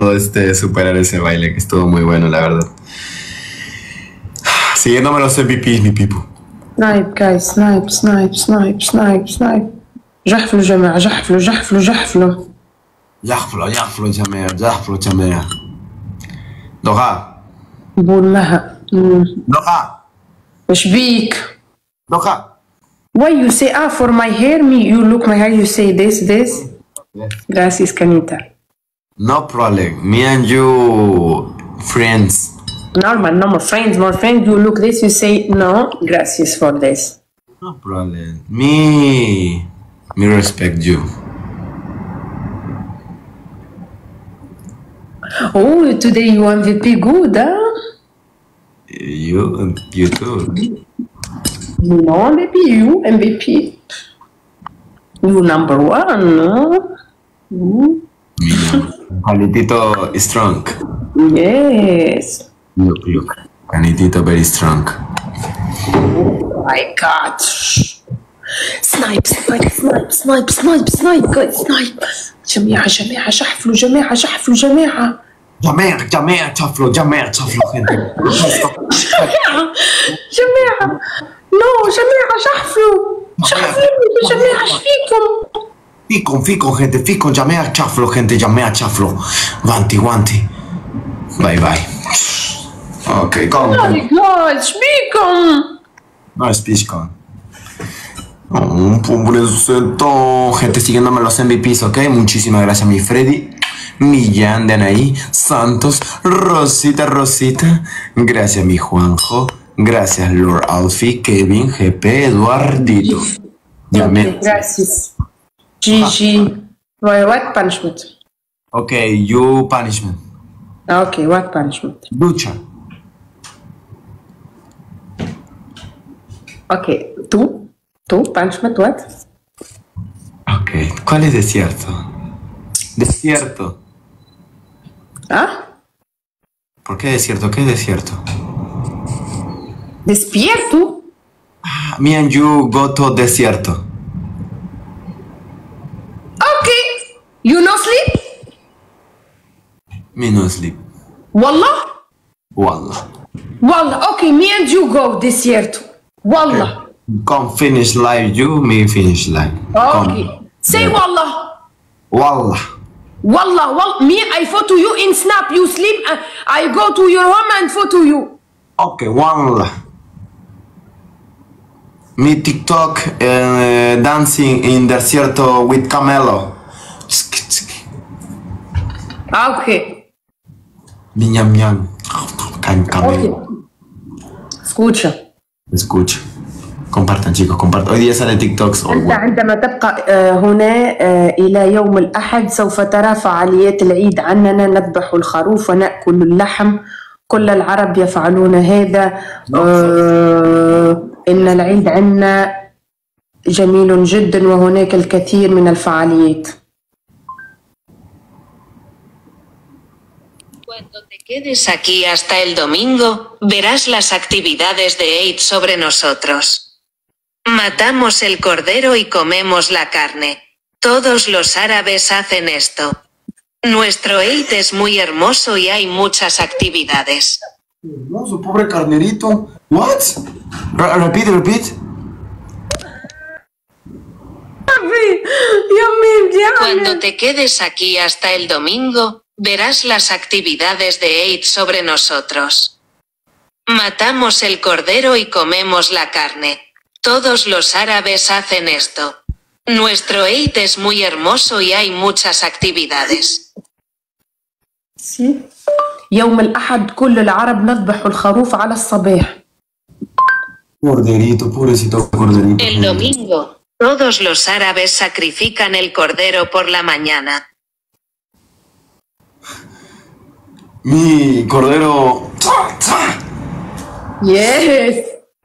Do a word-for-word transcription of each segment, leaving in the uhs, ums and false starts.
este, superar ese baile que estuvo muy bueno, la verdad. Siguiéndome los M V Ps, mi pipo. سنايب guys, سنايب سنايب سنايب سنايب سنايب. جحفلوا جماعة، جحفلوا جحفلوا جحفلوا. جحفلوا جحفلوا جماعة، جحفلوا جماعة. لغة. بول مها. لغة. وش بيك؟ لغة. Why you say ah for my hair? Me you look my hair. You say this this. Gracias, Canita. No problem. Me and you friends. Normal, no more friends, more friends. You look this. You say no. Gracias for this. No problem. Me, me respect you. Oh, today you M V P good, huh? You, you too. No M V P, you M V P. You number one, no? Mm. Juanitito strong. Yes. Look, look. Juanitito very strong. Oh my God. سنايب سنايب سنايب سنايب سنايب سنايب سنايب. جماعة جماعة جحفلوا جماعة جحفلوا جماعة. جماعة جماعة شفلوا جماعة شفلوا gente. جماعة جماعة. نو جماعة جحفلوا. جحفلوا جماعة ايش فيكم؟ فيكم فيكم gente فيكم جماعة شفلوا gente جماعة شفلوا. guanti guanti. باي باي. اوكي come. ايش فيكم؟ No es pisco. Un pobrecito. Gente siguiéndome los M V Ps, ok. Muchísimas gracias, mi Freddy. Millán de Anaí. Santos. Rosita, Rosita. Gracias, mi Juanjo. Gracias, Lord Alfie. Kevin, G P, Eduardito. Okay, gracias. G G. What punishment? Ok, you punishment. Okay, what punishment? Lucha. Okay, tú. ¿Tú? Punishment, what? Ok, ¿cuál es desierto? Desierto. ¿Ah? ¿Por qué desierto? ¿Qué es desierto? ¿Despierto? Me and you go to desierto. Okay. You no sleep? Me no sleep. Wallah? Wallah. Wallah. Okay, me and you go desierto. Wallah. Okay. Come finish live, you, me finish live. Okay. Come. Say Yeah. wallah. Wallah. Wallah, wallah. Me, I photo you in Snap. You sleep. Uh, I go to your home and photo you. Okay, wallah. Me TikTok uh, dancing in desierto with Camelo. Okay. Ñam ñam. Can Camelo. Okay. Escucha. Escucha. Compartan chicos, compartan. Hoy día sale TikToks. أنت عندما تبقى هنا إلى يوم الأحد سوف ترى فعاليات العيد عننا. نذبح الخروف ونأكل اللحم. كل العرب يفعلون هذا. آه إن العيد عندنا جميل جدا وهناك الكثير من الفعاليات. Cuando te quedes aquí hasta el domingo, verás las actividades de Eid sobre nosotros. Matamos el cordero y comemos la carne. Todos los árabes hacen esto. Nuestro Eid es muy hermoso y hay muchas actividades. Hermoso, pobre carnerito. What? Repeat, repeat. Cuando te quedes aquí hasta el domingo, verás las actividades de Eid sobre nosotros. Matamos el cordero y comemos la carne. Todos los árabes hacen esto. Nuestro Eid es muy hermoso y hay muchas actividades. Sí. يوم الأحد كل العرب نذبح الخروف على الصباح. Corderito, pobrecito corderito. El domingo, todos los árabes sacrifican el cordero por la mañana. Mi cordero. Yes.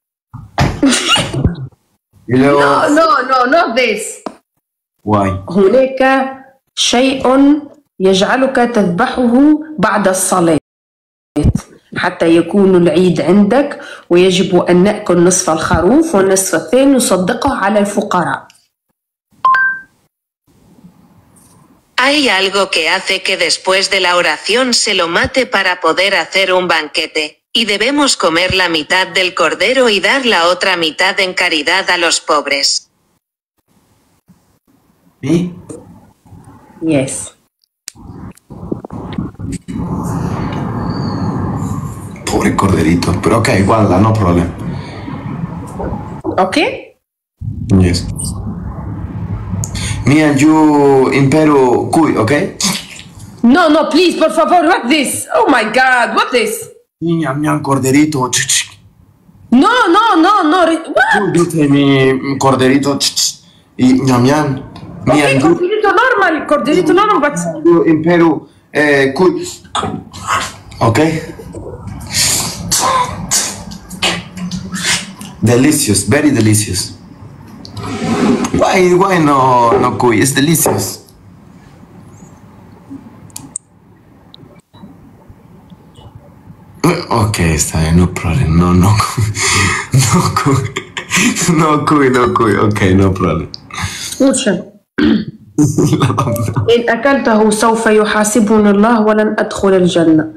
Y luego. No, no, no, not this. Why? هناك شيء يجعلك تذبحه بعد الصلاة حتى يكون العيد عندك ويجب أن نأكل نصف الخروف والنصف الثاني نصدقه على الفقراء. Hay algo que hace que después de la oración se lo mate para poder hacer un banquete, y debemos comer la mitad del cordero y dar la otra mitad en caridad a los pobres. ¿Y? Yes. Pobre corderito. Pero ok, guarda, no problem. Okay? Yes. Me and you in Peru, cuy, okay? No, no, please, por favor, what this? Oh my God, what this? Ñam, ñam, corderito. No, no, no, no. What? Dice mi corderito. Y ñam, ñam. Me Okay, and you corderito normal, corderito normal, but... in Peru, eh, cuy. Okay? Delicious, very delicious. Why, why no, no cuy? It's delicious. Ok, está bien, no problem. No, no cuy. No cuy. No cuy, no cuy. Ok, no problem. اسمع إن أكلته سوف يحاسبني الله ولن أدخل الجنة.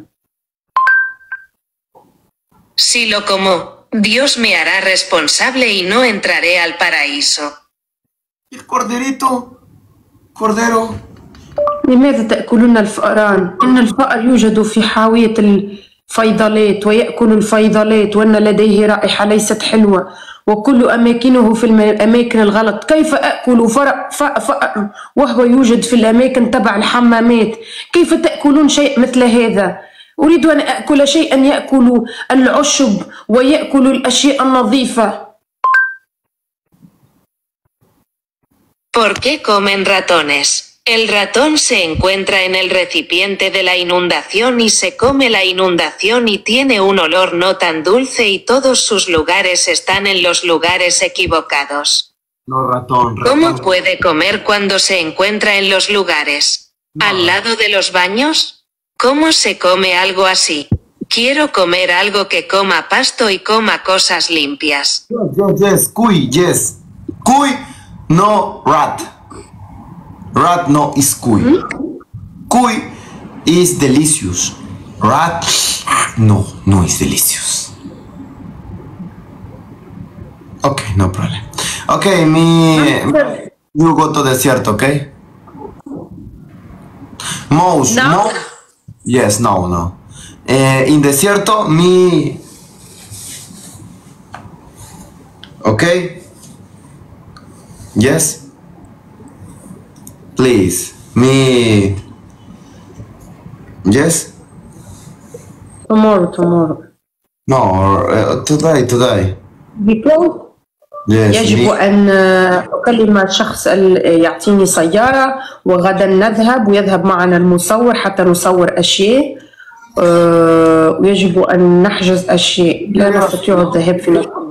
Si lo como, Dios me hará responsable y no entraré al paraíso. El corderito. Cordero. لماذا تأكلون الفأران؟ إن الفأر يوجد في حاوية الفيضلات ويأكل الفيضلات وأن لديه رائحة ليست حلوة وكل أماكنه في الأماكن الغلط. كيف أكل فأر وهو يوجد في الأماكن تبع الحمامات؟ كيف تأكلون شيء مثل هذا؟ أريد أن أكل شيئا يأكل العشب ويأكل الأشياء النظيفة. ¿Por qué comen ratones? El ratón se encuentra en el recipiente de la inundación y se come la inundación y tiene un olor no tan dulce y todos sus lugares están en los lugares equivocados. No, ratón, ratón. ¿Cómo puede comer cuando se encuentra en los lugares? No. ¿Al lado de los baños? ¿Cómo se come algo así? Quiero comer algo que coma pasto y coma cosas limpias. Yes, yes, yes, cuy, yes. Cuy, no rat. Rat no is cuy. Cuy is delicious. Rat, no, no is delicious. Ok, no problem. Ok, mi... You go to desert, ok? Mouse, No. mouse. Yes, no, no. Eh, in desierto, mi... Ok? Yes? Please, me... Yes? Tomorrow, tomorrow. No, uh, today, today. Because Yes, يجب me... أن أكلم شخص يعطيني سيارة وغدا نذهب ويذهب معنا المصور حتى نصور أشياء ويجب أن نحجز أشياء لا نستطيع الذهاب في نفس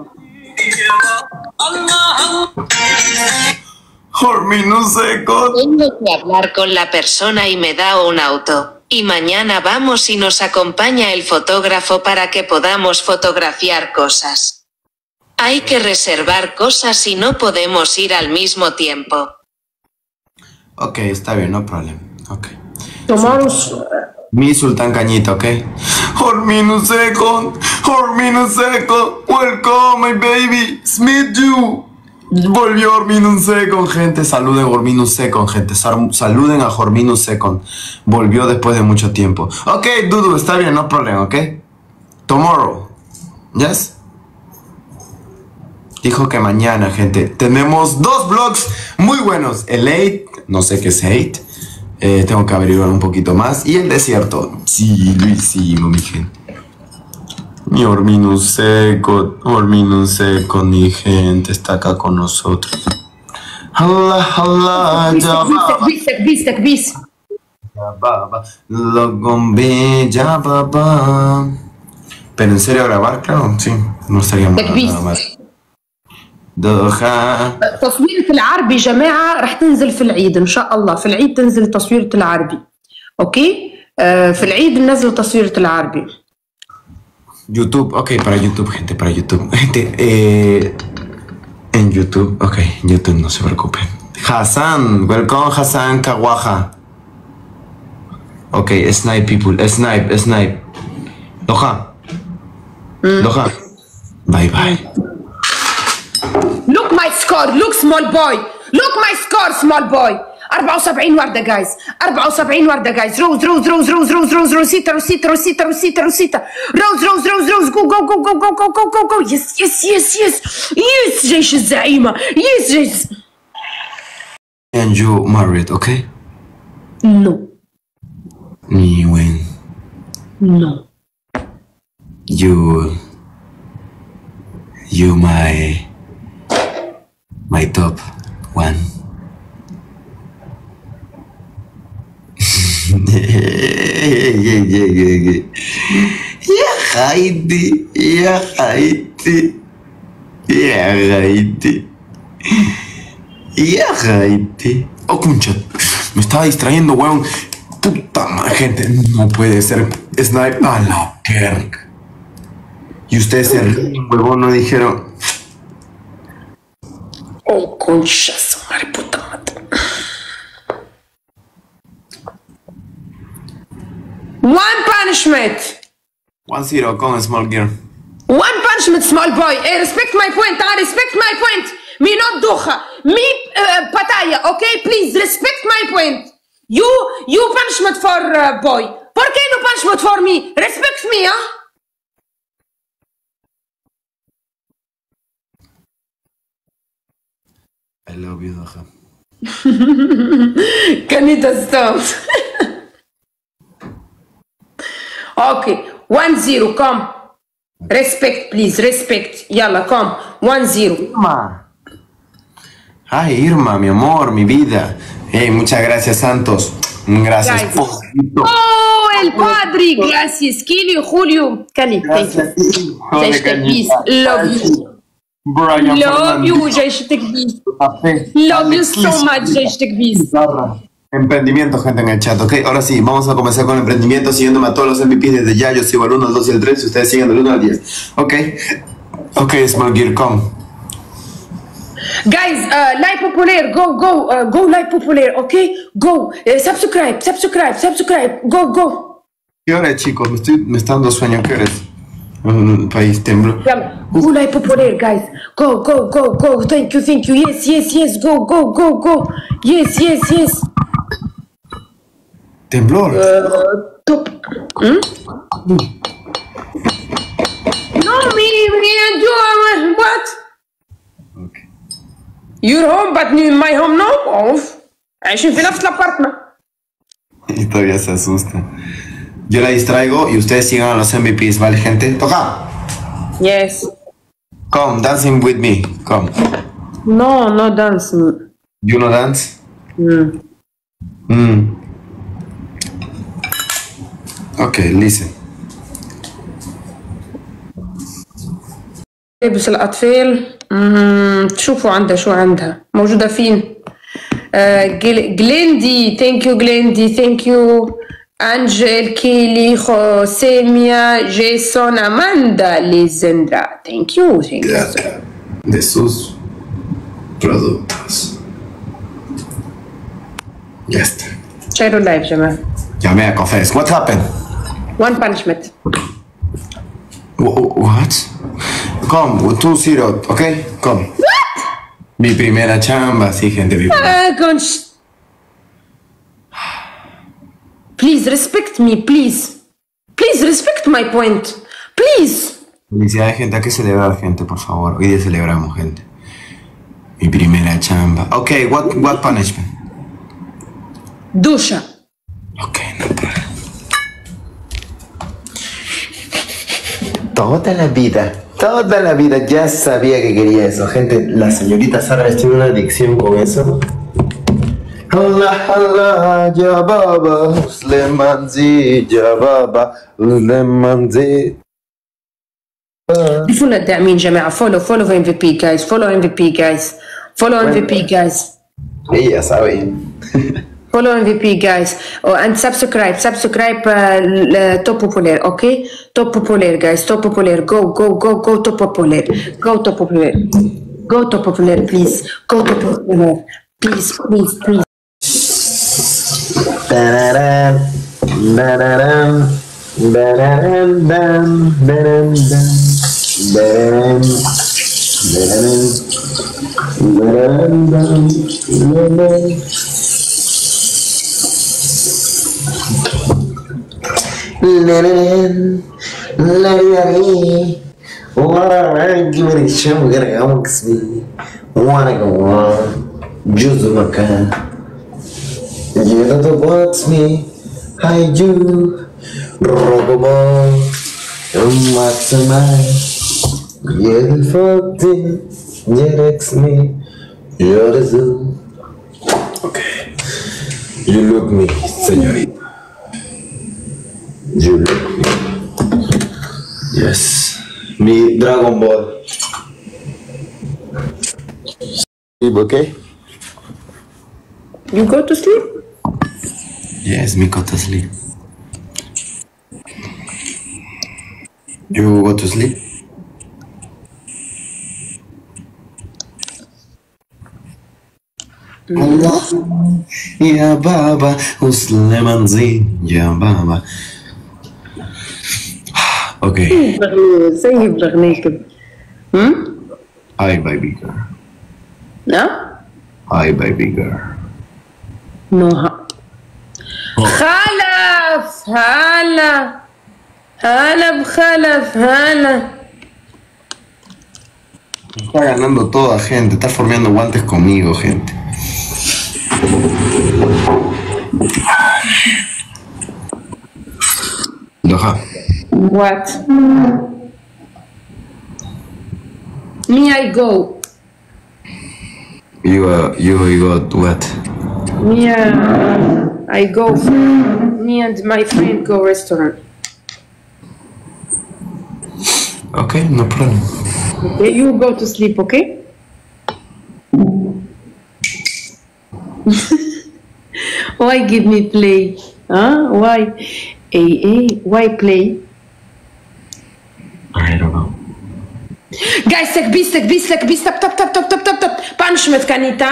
Hormino seco. Tengo que hablar con la persona y me da un auto. Y mañana vamos y nos acompaña el fotógrafo para que podamos fotografiar cosas. Hay que reservar cosas y no podemos ir al mismo tiempo. Ok, está bien, no problem. Ok. Tomorrow. Mi Sultán Cañita, ok? Hormino seco. Hormino seco. Welcome, my baby. Smith you. Volvió Horminus Second, gente. Saluden a Horminus Second, gente. Saluden a Horminus Second. Volvió después de mucho tiempo. Ok, Dudu, está bien, no problema, ok. Tomorrow. Yes. Dijo que mañana, gente. Tenemos dos vlogs muy buenos. El eight, no sé qué es eight. Eh, tengo que averiguar un poquito más. Y el desierto. Sí, lo hicimos, mi gente. Mi Horminus Seco, Horminus Seco, mi gente, está acá con nosotros. Allah, Allah, ya baba. تكبيس تكبيس Ya baba. Lo gombe, ya baba. Pero en serio grabar, claro, sí. No estaría mal nada más. دوخة. تصويرة العربي جماعة رح تنزل في العيد إن شاء الله. في العيد تنزل تصويرة العربي. أوكي؟ آه في العيد ننزل تصويرة العربي. YouTube, ok, para YouTube, gente, para YouTube. Gente, eh, en YouTube, ok, YouTube, no se preocupen. Hassan, welcome Hassan Kawaja. Okay, snipe people, snipe, snipe. Doha. Mm. Doha. Bye bye. Look my score, look small boy. Look my score small boy. أربعة وسبعين وردة جايز. أربعة وسبعين وردة جايز. روز روز روز روز روز روز روسيتا روسيتا روسيتا روسيتا روسيتا. روز روز روز روز جو جو جو جو جو جو جو جو جو. يس يس يس يس يس جيش الزعيمة. يس جيش. And you married, okay? No. Me win. No. You. You my. My top one. yeah, yeah, yeah, yeah. يا خايتي يا خايتي يا خايتي يا خايتي. Oh, concha, me estaba distrayendo, weón. Puta madre, gente, no puede ser. Snipe a la verga. Y ustedes se ríen, huevón, no dijeron. Oh, concha, su madre puta madre. One punishment. One zero, con small girl. One punishment, small boy. Hey, respect my point. Ah, respect my point. Me not ducha. Me uh, pataya. Okay, please respect my point. You, you punishment for uh, boy. ¿Por qué no punishment for me? Respect me, huh? I love you, ducha. Can you just stop? Okay, one zero, come. Respect, please, respect. Yalla, come. One zero. Irma. Ay, Irma, mi amor, mi vida. Hey, muchas gracias, Santos. Gracias. Guys. Oh, el padre. Gracias, Kilio, Julio. Cali, thank you. Jaish peace. Love you. Brian Love you, Jaish peace. Love you so much, Jaish peace. Emprendimiento, gente, en el chat, ok. Ahora sí, vamos a comenzar con el emprendimiento siguiéndome a todos los M V Ps desde ya. Yo sigo al uno, al dos y al tres y ustedes siguen del uno al diez. Ok. Ok, Small Gear, come. Guys, uh, like popular, go, go, uh, go like popular, ok? Go, uh, subscribe, subscribe, subscribe, go, go. ¿Qué hora es, chicos? Me, estoy, me está dando sueño, ¿qué hora es? Un país tembló. Go like popular, guys. Go, go, go, go. Thank you, thank you. Yes, yes, yes. Go, go, go, go. Yes, yes, yes. Temblor. Uh, top. Hmm? Mm. No, me, me and you are what? Okay. Your home, but my home no. Off. عايشين في نفس الأبارتمنت. Y todavía se asusta. Yo la distraigo y ustedes sigan a los M V Ps, ¿vale, gente? ¡Toca! Yes. Come, dancing with me. Come. No, no dancing. You no dance? Mm. Mm. Okay, listen. لبس الأطفال. مم. تشوفوا عندها شو عندها موجودة فين. جليندي ثانك يو جليندي ثانك يو أنجل كيلي خوسيميا جيسون أماندا ليزندرا ثانك يو ثانك يو De sus productos. Ya está. شيروا اللايف يا جماعة. Llamé a confess. What happened? One punishment. What? Come, two zero, okay? Come. What? Mi primera chamba, sí, gente. Mi Ah, conch. Please respect me, please. Please respect my point. Please. Felicidades, gente. Hay que celebrar, gente, por favor. Hoy día celebramos, gente. Mi primera chamba. Okay, what, what punishment? Dusha. Okay, no problem. Toda la vida, toda la vida ya sabía que quería eso. Gente, la señorita Sara tiene una adicción con eso. Allah, Allah, ya baba, Slemanzi, ya baba, Slemanzi. شوفونا الداعمين جماعة. Follow, follow M V P guys. Follow M V P guys. Follow M V P guys. Ella sabe. Follow M V P guys. Oh, and subscribe. Subscribe uh, Top Popular, okay? Top Popular guys. Top Popular. Go, go, go, go Top Popular. Go Top Popular. Go Top Popular, please. Go Top Popular. Please, please, please. Tararán. Dararán, dararán, dan, darán, dan, dararán, dararán, dararán, dan, dararán. Dararán, dararán. Wanna give it a shot, we gotta go me. Wanna go on, just the macan. You know the what's me, I do. Rockaball, and what's a man? Yeah, the fuck it, yeah, it's me. You're the zoo. Okay. You look me, señorita. You look me. Yes. Mi Dragon Ball. Sleep, okay? You go to sleep? Yes, me go to sleep. You go to sleep? Allah, ya baba, Usleman zin, ya baba. Okay. سيب بغنيك. Hmm? Hi, baby girl. No? Hi, baby girl. No. خلف هلا هلا بخلف هلا. Está ganando toda, gente. Está formando guantes conmigo, gente. Doha. What? Me, I go. You, uh, you, you got what? Me, uh, I go. Me and my friend go restaurant. Okay, no problem. Okay, you go to sleep, okay? Why give me play? Huh? Why? Hey, hey, why play? I don't know. Guys, تكبيس تكبيس تكبيس تب تب تب تب تب تب تب punishment كانيتا.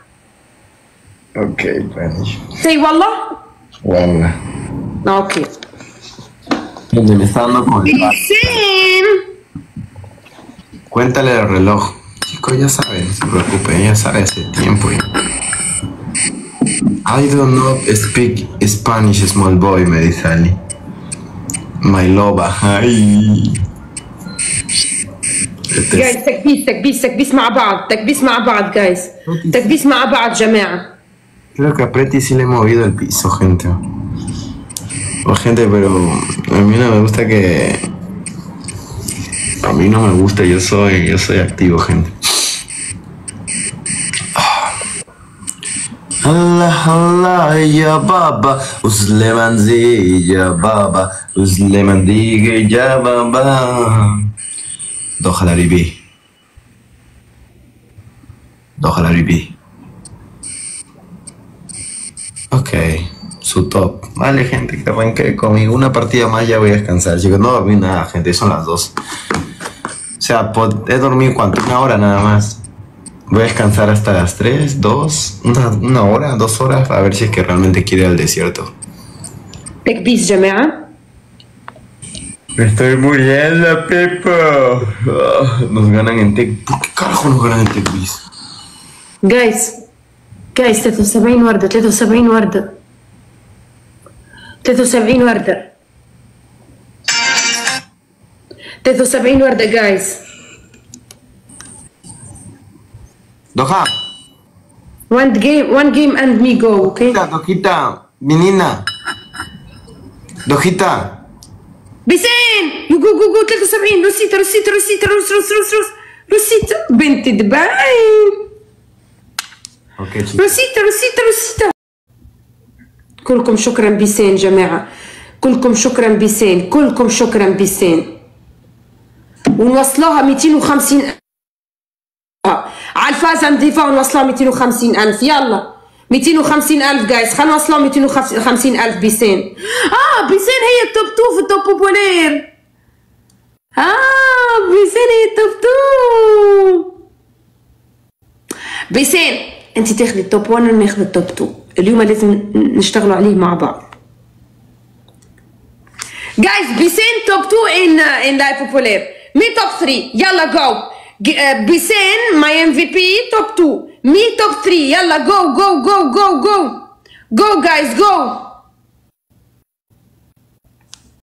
Okay, Spanish. Say والله. Bueno. Okay. Donde me está dando con el Listen. Cuéntale el reloj. Chico, ya sabe, no se preocupe, ya sabe hace tiempo ya. I do not speak Spanish, small boy, me dice Ali. My loba. Ay. Este Guys, تكبيس تكبيس تكبيس مع بعض تكبيس مع بعض guys. تكبيس مع بعض جماعة. Creo que a Preti sí le he movido el piso, gente. O gente, pero a mí no me gusta que... A mí no me gusta, yo soy, yo soy activo, gente. Allah, Allah, ya baba, Usleman zi, ya baba, Usleman dige, ya baba. Doha la ribi. Doha la ribi. Ok, su top. Vale, gente, que arranque conmigo. Una partida más, ya voy a descansar, chicos. No dormí nada, gente, son las dos. O sea, he dormido cuánto, una hora nada más. Voy a descansar hasta las tres, dos, una, una hora, dos horas, a ver si es que realmente quiere ir al desierto. تكبيس جماعة. Me estoy muriendo, Pepo. Oh, nos ganan en Tech. ¿Por qué carajo nos ganan en TechBiz? Guys. Guys ثلاثة وسبعين وردة ثلاثة وسبعين وردة. ثلاثة وسبعين وردة. ثلاثة وسبعين وردة guys. Doha. One game, one game and me go, okay? Dojita, Dojita, menina. Dojita. بسين يو جو جو جو ثلاثة وسبعين روسيتا روسيتا روسيتا روس روس روس روس روسيتا بنت دبي. اوكي chicos. روسيتا روسيتا روسيتا. كلكم شكرا بسين جماعة. كلكم شكرا بسين. كلكم شكرا بسين. ونوصلوها مئتين وخمسين على الفازة نضيفها ونوصلوها مئتين وخمسين ألف. يلا مئتين وخمسين ألف جايز. خلينا نوصلوها مئتين وخمسين ألف بسين. اه بسين هي التوب تو في التوب بوبولير. اه بسين هي التوب تو. بسين انت تاخذي التوب واحد وناخذ التوب تو. اليوم لازم نشتغلوا عليه مع بعض. Guys, Bisen top two in uh, in La Populaire. Me top three. Yalla go. G- uh, Bisen my M V P top two. Me top three. Yalla go go go go go. Go guys go.